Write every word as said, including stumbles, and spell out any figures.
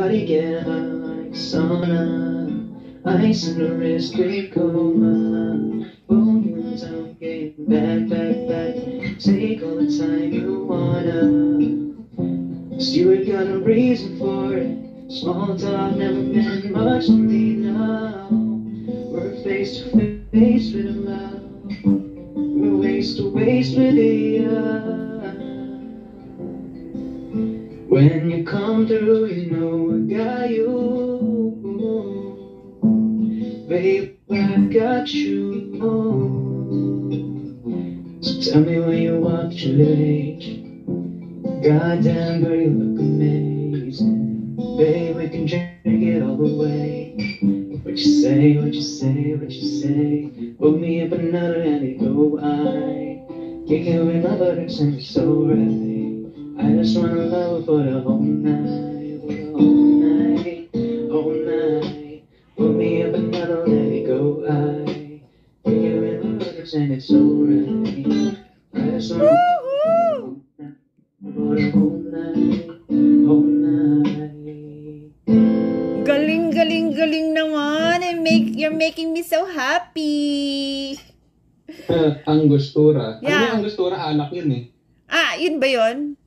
body get hot like sauna. Ice in the wrist, we coma. Boom, you in town, getting back, back, back. Take all the time you wanna. Cause you ain't got a reason for it. Small talk never meant much to me now. We're face to face with love. We're waist to waist with the when you come through, you know I got you. Babe, I got you. So tell me when you walk your little age. Goddamn girl, you look amazing. Babe, we can drink it all the way. What you say, what you say, what you say. Put me up another and it go I. Kick it with my buttocks and it's so right. I just wanna love for the whole night, for the whole night, whole night. Put me up another, let it go I. Kick it with my buttocks and it's so right. I just wanna love for the whole night, whole night. Galing, galing, galing naman. And make, you're making me so happy. Uh, Angostura. Yeah. Ano yung Angostura? Anak yun eh. Ah, yun ba yun?